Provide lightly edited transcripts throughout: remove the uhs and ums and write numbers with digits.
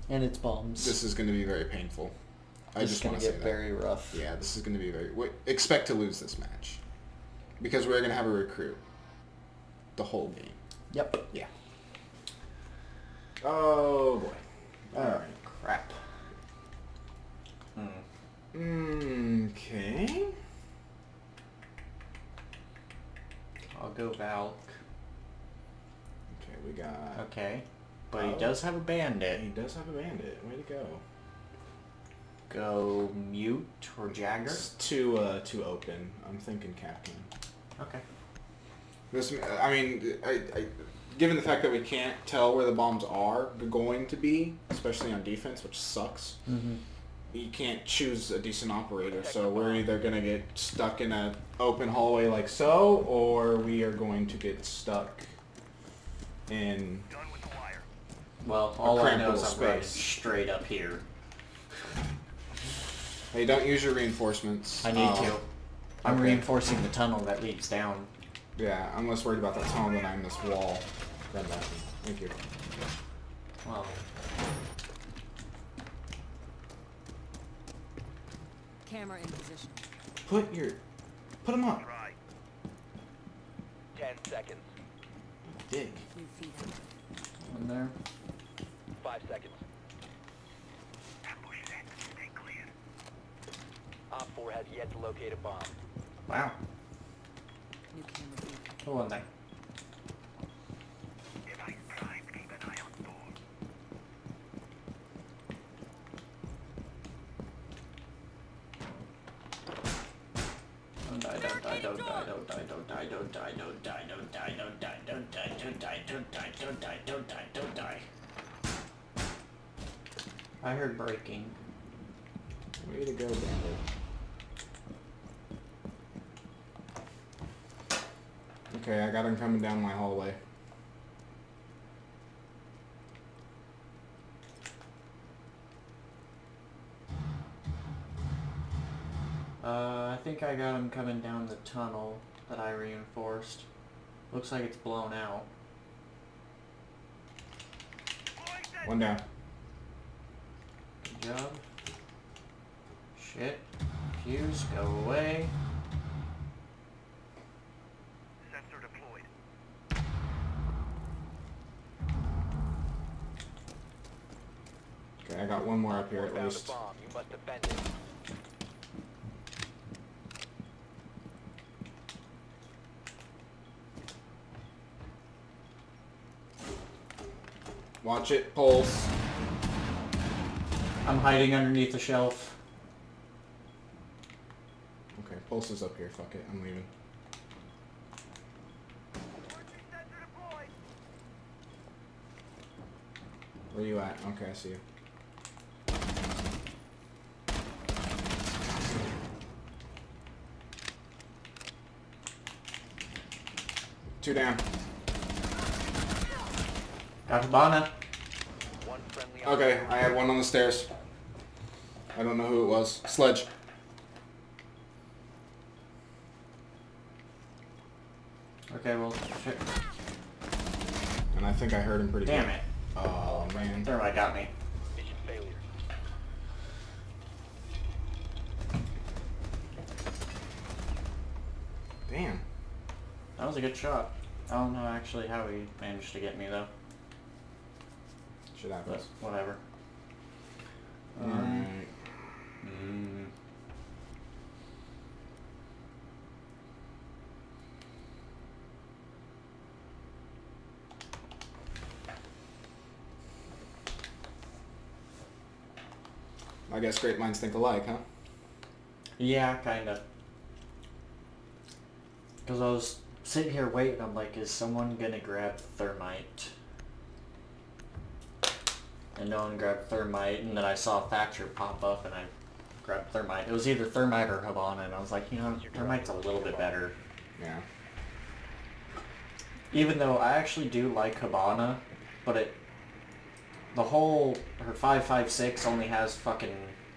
And it's bombs. This is going to be very painful. I This just is going want to to get say very rough. that. Yeah, this is going to be very... expect to lose this match. Because we're going to have a recruit. The whole game. Yep. Yeah. Oh, boy. Alright. Crap. Okay. I'll go Valk. Okay, we got... Okay. But he does have a bandit. He does have a bandit. Way to go. Go Mute or Jagger? It's too open. I'm thinking Captain. Okay. This, I mean, given the fact that we can't tell where the bombs are going to be, especially on defense, which sucks, you can't choose a decent operator. So we're either going to get stuck in an open hallway like so, or we are going to get stuck in... Well, all I know is cramped I'm running space. straight up here. Hey, don't use your reinforcements. I need to. I'm Okay. reinforcing the tunnel that leads down. Yeah, I'm less worried about that tunnel than I am this wall. Grab that. Thank you. Well, Camera in position. Put them up. 10 seconds. Dig. New feed out. in there. 5 seconds. Op 4 has yet to locate a bomb. Wow. New camera feed. Go in there. Don't die, don't die, don't die, don't die, don't die, don't die, don't die, don't die, don't die, don't die, don't die, don't die, don't die, don't die, don't die. I heard breaking. Way to go, Bandit. Okay, I got him coming down my hallway. I think I got him coming down the tunnel that I reinforced. Looks like it's blown out. One down. Good job. Shit. Fuse, go away. Sensor deployed. Okay, I got one more up here at Found a least. bomb. You must defend it. Watch it, Pulse. I'm hiding underneath the shelf. Okay, Pulse is up here. Fuck it, I'm leaving. Where you at? Okay, I see you. Two down. Got Hibana. One friendly Okay, I had one on the stairs. I don't know who it was. Sledge. Okay, well, shit. And I think I heard him pretty good. Damn it. Oh, man. Thermite got me. mission failure. Damn. That was a good shot. I don't know actually how he managed to get me though, Shit but happens. whatever. Alright. mm, I guess great minds think alike, huh? yeah, kinda. Cause I was sitting here waiting, I'm like, is someone gonna grab thermite? And no one grabbed thermite, and then I saw Thatcher pop up and I grabbed thermite. It was either thermite or Hibana, and I was like, you know, thermite's a little bit better. Yeah. Even though I actually do like Hibana, but the whole, her 5.56 only has fucking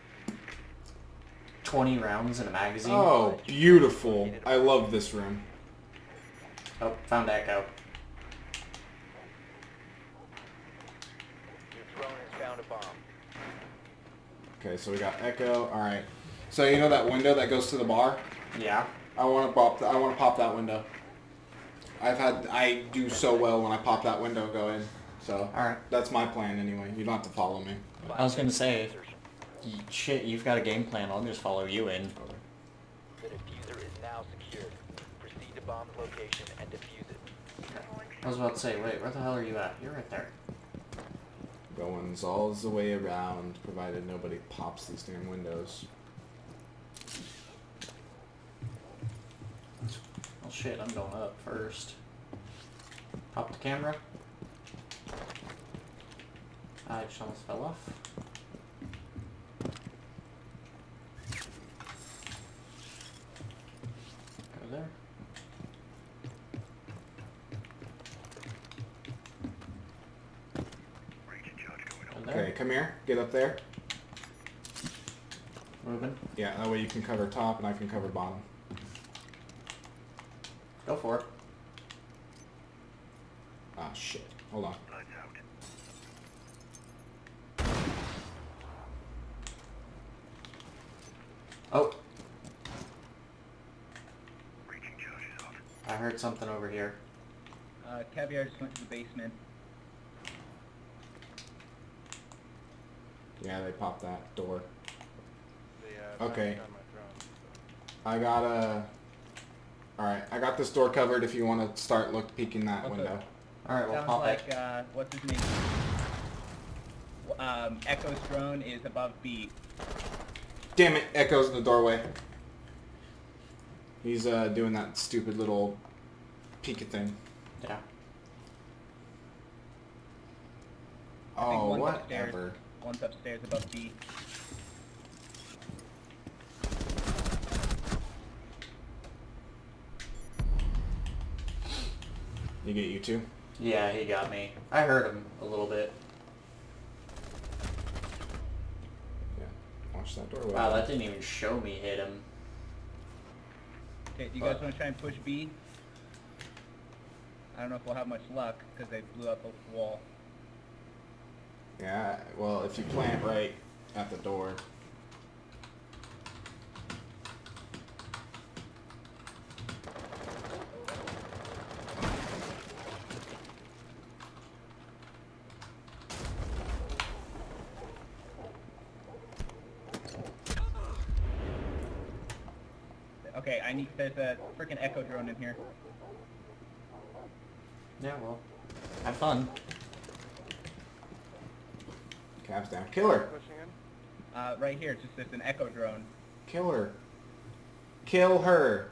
20 rounds in a magazine. Oh, beautiful. I love this room. Oh, found Echo. Your drone has found a bomb. Okay, so we got Echo. All right. So you know that window that goes to the bar? Yeah. I want to pop that window. I do so well when I pop that window and go in. So Alright. that's my plan anyway. You don't have to follow me. I was gonna say, shit, you've got a game plan. I'll just follow you in. The diffuser is now secured. Proceed to bomb's location and defuse it. I was about to say, wait, where the hell are you at? You're right there. Going all the way around, provided nobody pops these damn windows. Oh shit, I'm going up first. Pop the camera. I just almost fell off. Go there. Go there. Okay, come here. Get up there. Moving. Yeah, that way you can cover top and I can cover bottom. Go for it. Ah, shit. Hold on. Oh. I heard something over here. Caviar just went to the basement. Yeah, they popped that door. They, Okay. on my throne, so. I got a... Alright, I got this door covered if you want to start peeking that Okay. window. Alright, we'll Sounds pop like, it. what's his name? Echo's drone is above B. Damn it, Echo's in the doorway. He's doing that stupid little peek thing. Yeah. Oh, one's upstairs. whatever. One's upstairs above B. You get you two? Yeah, he got me. I heard him a little bit. Yeah. Watch that doorway. Wow, that didn't even show me hit him. Okay, do you guys want to try and push B? I don't know if we'll have much luck because they blew up the wall. Yeah, well, if you plant right at the door. Okay, there's a freaking Echo drone in here. Yeah, well, have fun. Cabs down. Kill her. Pushing in. Right here, just there's an Echo drone. Kill her. Kill her.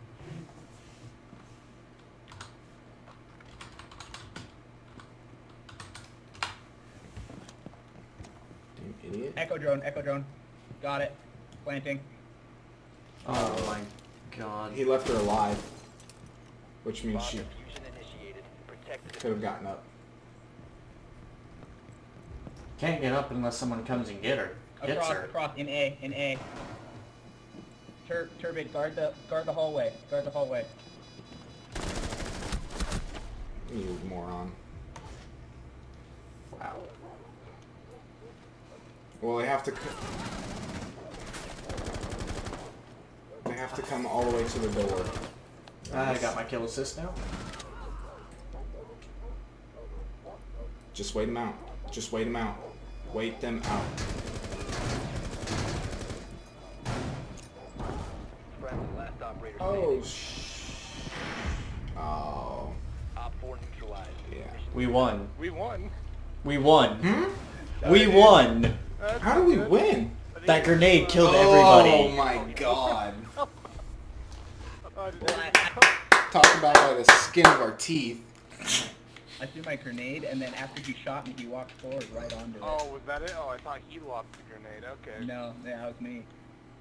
Damn idiot. Echo drone. Got it. Planting. Oh my god. He left her alive. Which means Bomb she diffusion initiated. Protect the could have gotten up. Can't get up unless someone comes and gets her. Across, in A. Turbid, guard the hallway. You moron. Wow. Well, they have to come all the way to the door. I got my kill assist now. Just wait them out. Just wait them out. Wait them out. friendly last operator Oh, standing. Oh. Op 4 neutralized. Yeah. We won. We won. We won. Hmm? We won. That's How do we good. win? I think That we- grenade killed Oh everybody. my god. Oh, did Well, Talk about by the skin of our teeth. I threw my grenade, and then after he shot me, he walked forward right onto it. Oh, was that it? Oh, I thought he lost the grenade. Okay. No, yeah, that was me.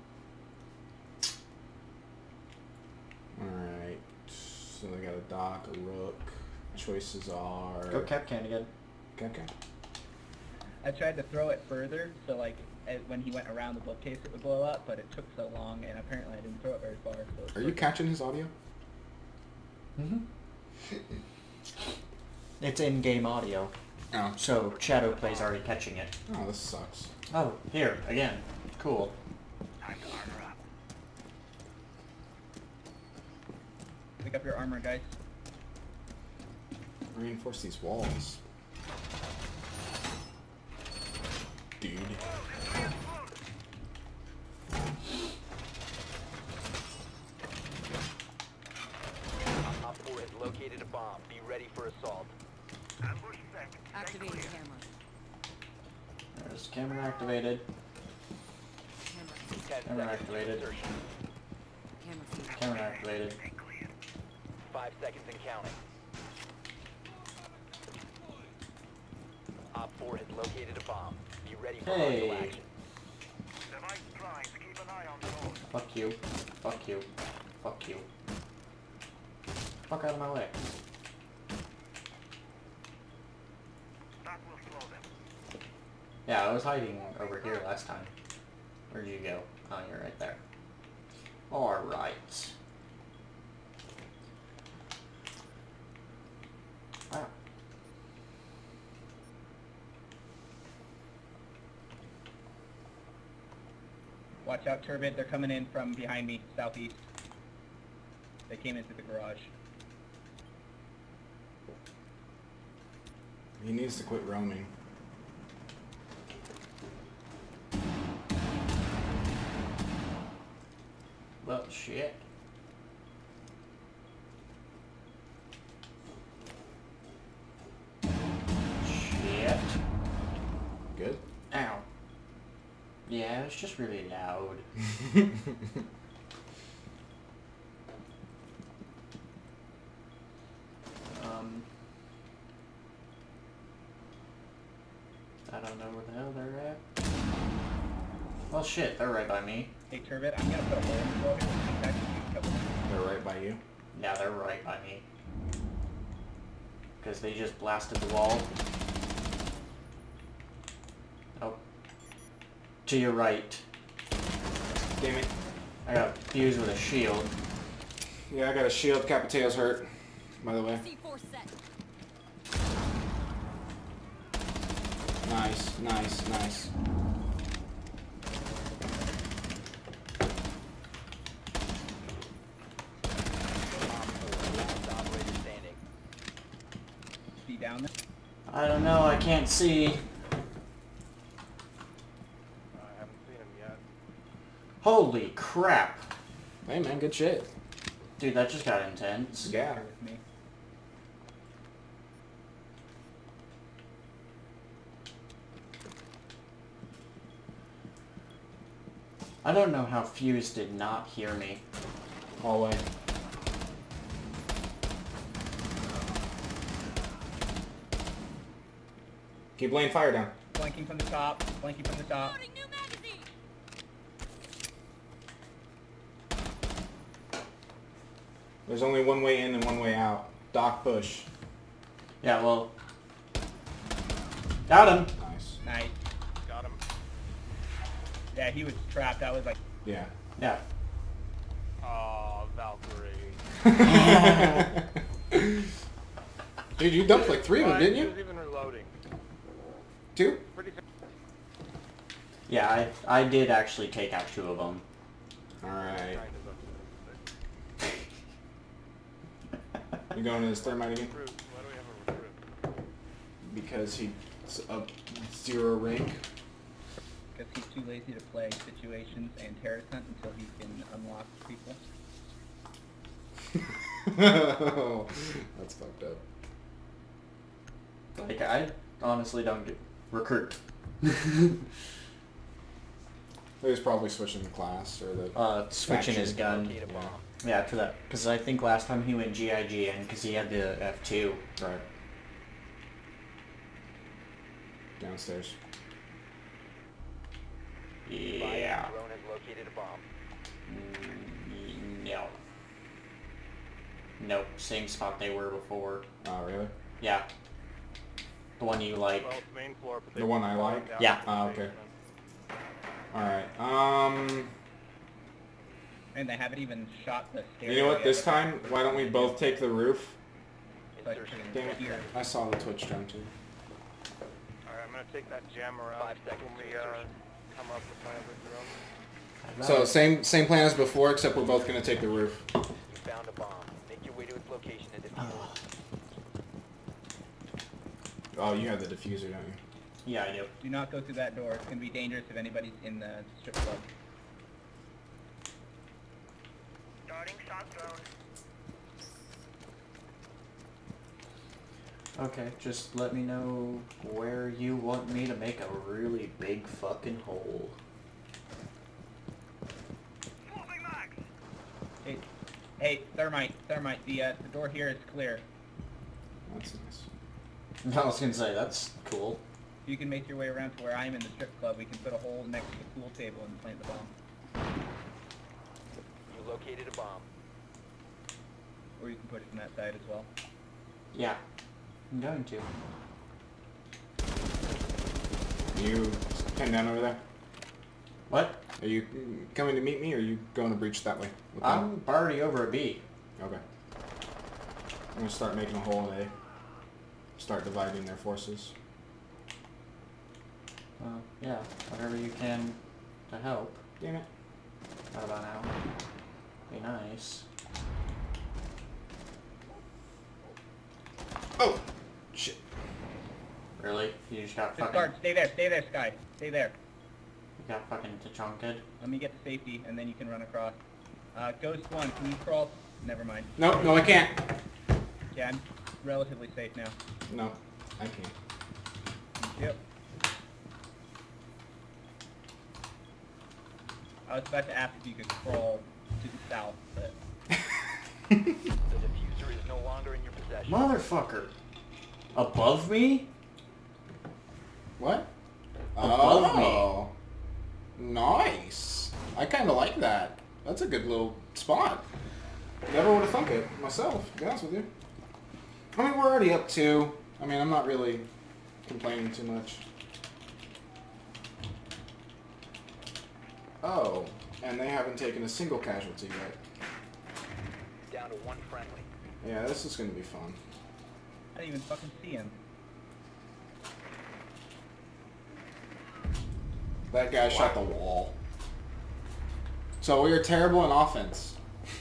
Alright. So they got a dock, a rook. Choices are... Go Cap Can again. Okay. I tried to throw it further, so like when he went around the bookcase, it would blow up, but it took so long, and apparently I didn't throw it very far. So it's Are you perfect. catching his audio? Mm-hmm. It's in-game audio. Oh. So Shadow Play's already catching it. Oh, this sucks. Oh, here, again. Cool. Pick up your armor, guys. Reinforce these walls. Dude. Op 4 has located a bomb. Be ready for assault. Activating camera. There's camera activated. Camera. 10 Camera seconds to activated. insertion. Camera feed. Camera activated. 5 seconds and counting. Op 4 has located a bomb. Be ready for hostile Hey. action. Fuck you. Fuck you. Fuck you. Fuck out of my way. Yeah, I was hiding over here last time. Where'd you go? Oh, you're right there. Alright. Wow. Watch out, Turbid. They're coming in from behind me, southeast. They came in through the garage. He needs to quit roaming. Well, shit. Shit. Good? Ow. Yeah, it's just really loud. I don't know where the hell they're at. Well, shit, they're right by me. Hey, Turbid, I'm gonna put a hole in the wall here. Back to you, couple minutes. They're right by you. Yeah, they're right by me. Because they just blasted the wall. Oh. To your right. Damn it. I got fused with a shield. Yeah, I got a shield. Capitao's hurt, by the way. C4 set. Nice, nice, nice. Last operator standing. Be down there. I don't know, I can't see. I haven't seen him yet. Holy crap. Hey man, good shit. Dude, that just got intense. Yeah. With me. I don't know how Fuse did not hear me. Hallway. Keep laying fire down. Flanking from the top. Flanking from the top. Loading new magazine. There's only one way in and one way out. Doc push. Yeah, well... Got him! Nice. Nice. Got him. Yeah, he was trapped. I was like, Yeah. Yeah. Oh, Valkyrie. Dude, you dumped like 3 of them, Why? didn't He you? was even reloading. 2? Pretty soon. Yeah, I did actually take out 2 of them. Alright. Kind of You going to this thermite again? recruit. Why do we have a recruit? Because he's up 0 rank. because he's too lazy to play situations and terrorist hunt until he can unlock people. That's fucked up. Like, I honestly don't do... Recruit. He was probably switching the class or the... Switching his gun. Locate a bomb. Yeah, to that. Because I think last time he went GIGN because he had the F2. Right. Downstairs. Yeah. Drone has located a bomb. No. Nope, same spot they were before. Oh, really? Yeah. The one you like. Well, it's main floor, but The one I like? down Yeah. to the Ah, okay. basement. Alright, And they haven't even shot the stereo you know what, yet. this time, why don't we both take the roof? But Insertion. Damn it. here. I saw the Twitch stream too. gonna take that jam around 5 seconds when we to insertion. come up with my other drone. So same plan as before, except we're both gonna take the roof. You found a bomb. Make your way to its location and defuse it. Oh, you have the diffuser, don't you? Yeah, I do. Do not go through that door. It's gonna be dangerous if anybody's in the strip club. Starting shock drone. Okay, just let me know where you want me to make a really big fucking hole. Moving max. Hey, thermite. The door here is clear. That's nice. I was gonna say, that's cool. If you can make your way around to where I'm in the strip club, we can put a hole next to the pool table and plant the bomb. You located a bomb. Or you can put it from that side as well. Yeah, I'm going to. You pinned down over there? What? Are you coming to meet me, or are you going to breach that way? with them? I'm already over a B. Okay. I'm gonna start making a hole in A. Start dividing their forces. Yeah, whatever you can to help. Damn it. What about now? Be nice. Oh! Shit. Really? You just got Just fucking... guard, stay there, Sky. Stay there. You got fucking Tachonka? Let me get to safety, and then you can run across. Ghost 1, can you crawl? Never mind. No, I can't. Yeah, I'm relatively safe now. No, I can't. Yep. I was about to ask if you could crawl to the south, but... The diffuser is no longer in your possession. Motherfucker! Above me? What? Above me. Oh. Nice. I kind of like that. That's a good little spot. Never would have thunk it myself, to be honest with you. I mean, we're already up 2. I mean, I'm not really complaining too much. Oh, and they haven't taken a single casualty yet. Down to 1 friendly. Yeah, this is going to be fun. I didn't even fucking see him. That guy shot the wall. So we are terrible in offense.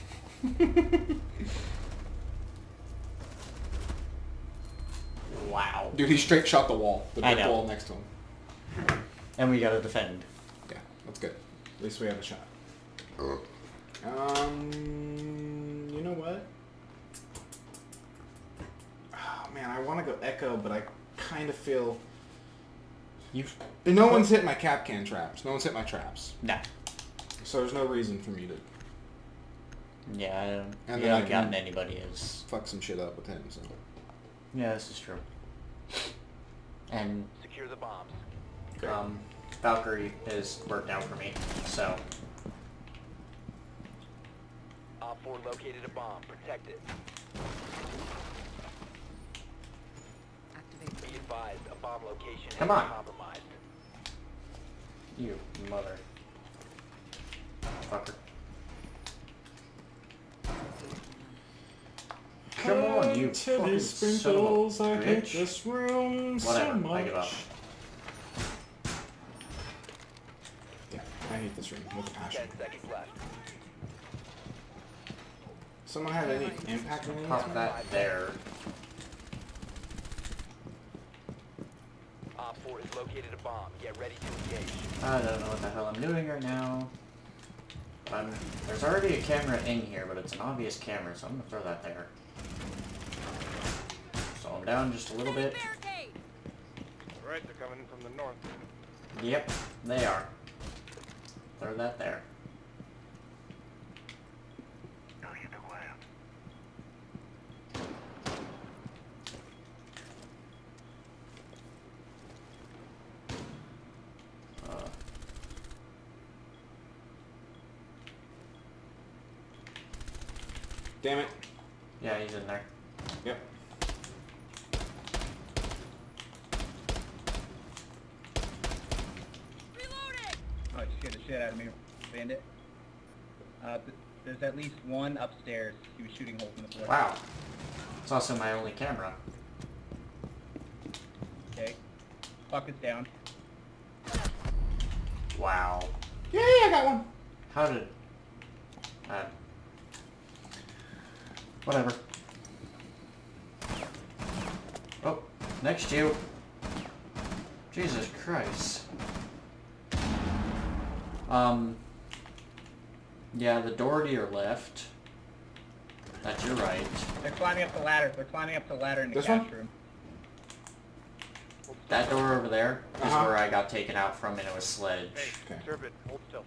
Wow. Dude, he straight shot the wall. The I brick know. wall next to him. And we gotta defend. Yeah, that's good. At least we have a shot. You know what? Oh man, I want to go Echo, but I kind of feel... You've... No one's hit my Capcan traps. No one's hit my traps. Nah. So there's no reason for me to Yeah, I don't... And you then I haven't gotten can- anybody as... fuck some shit up with him, so... Yeah, this is true. And, Secure the bombs. Valkyrie has worked out for me, so... Op 4 located a bomb. Protect it. Activate. Be advised, a bomb location Come has on. been compromised. You mother... fucker. Come on, you fucking son of a I hate bitch. this room so Whatever, much. I give up. Yeah, I hate this room with a 10 passion. seconds left. Someone have any impact grenades? Pop that there. Op 4 has located a bomb. Get ready to engage. I don't know what the hell I'm doing right now. There's already a camera in here, but it's an obvious camera, so I'm gonna throw that there. So I'm down just a little bit. Barricade! Alright, they're coming from the north. Yep, they are. Throw that there. Damn it. Yeah, he's in there. Yep. Reloading! Oh, you scared the shit out of me, Bandit. There's at least one upstairs. He was shooting holes in the floor. Wow. It's also my only camera. Okay. Fuck is down. Wow. Yeah, I got one. How did... whatever. Oh, next to you. Jesus Christ. Yeah, the door to your left. That's your right. They're climbing up the ladder. They're climbing up the ladder in the This cash one? room. That door over there is Uh-huh. where I got taken out from in a sledge. Hey, Okay. Turbid, hold still.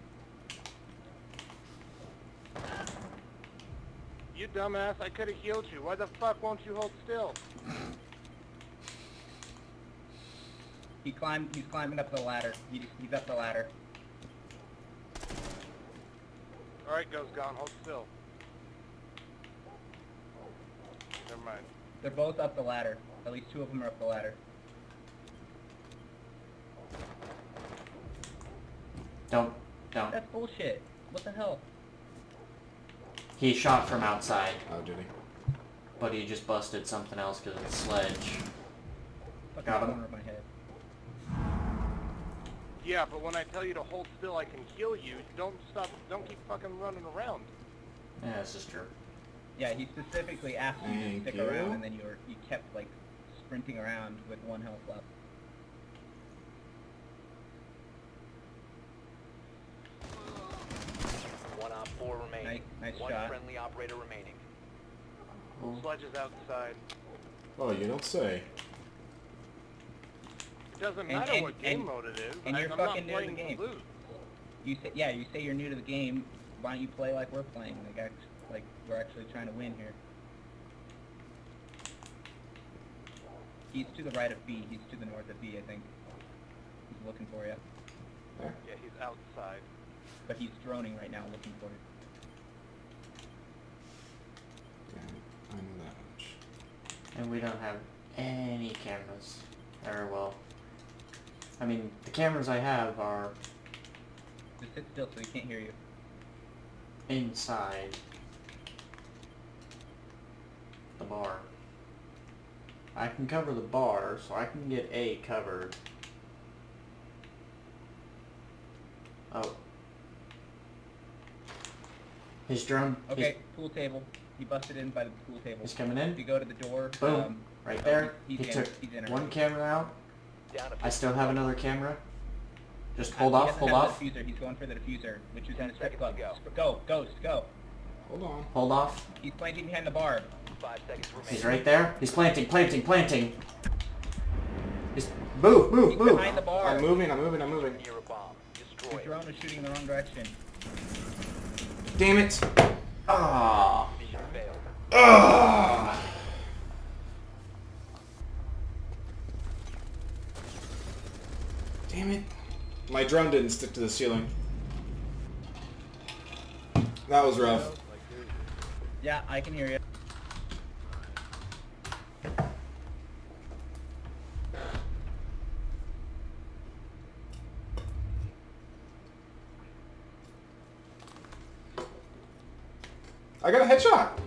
You dumbass, I could have healed you. Why the fuck won't you hold still? He's climbing up the ladder. He's up the ladder. Alright, Ghost Gone, hold still. Never mind. They're both up the ladder. At least two of them are up the ladder. Don't. That's bullshit. What the hell? He shot from outside, Oh, did he? but he just busted something else because of the sledge. Fucking Got him. corner of my head. Yeah, but when I tell you to hold still, I can heal you. Don't stop. Don't keep fucking running around. Yeah, this is true. Yeah, he specifically asked you to Thank stick you. around, and then you kept like sprinting around with one health left. One op 4 remaining. Nice One shot. friendly operator remaining. Sledge is outside. Oh, you don't say. It doesn't And- matter and- what game and- mode it is. and you're I'm not fucking new to the playing game. to lose. You say you're new to the game. Why don't you play like we're playing? Like we're actually trying to win here. He's to the right of B. He's to the north of B, I think. He's looking for you. There. Yeah, he's outside. But he's droning right now looking for you. Damn it. I know that much. And we don't have any cameras. Or, well... I mean, the cameras I have are Just sit still so he can't hear you. inside the bar. I can cover the bar, so I can get A covered. Oh. His drone... Okay, pool table. He busted in by the pool table. He's coming If you in. go to the door, Boom. Right oh, there. he's He in, took he's in one already. camera out. Down to I still have another camera. Just hold He off, doesn't hold have off. the diffuser. He's going for the diffuser, which is in 10 the strip seconds club. to Go, Ghost, go. Hold on. Hold off. He's planting behind the bar. 5 seconds remaining. He's right there. He's planting. He's... Move, He's move. behind the bar. I'm moving. Near a bomb. The Destroy it. drone was shooting in the wrong direction. Damn it. Ah. Mission failed. Ugh. Damn it. My drone didn't stick to the ceiling. That was rough. Yeah, I can hear you. I got a headshot.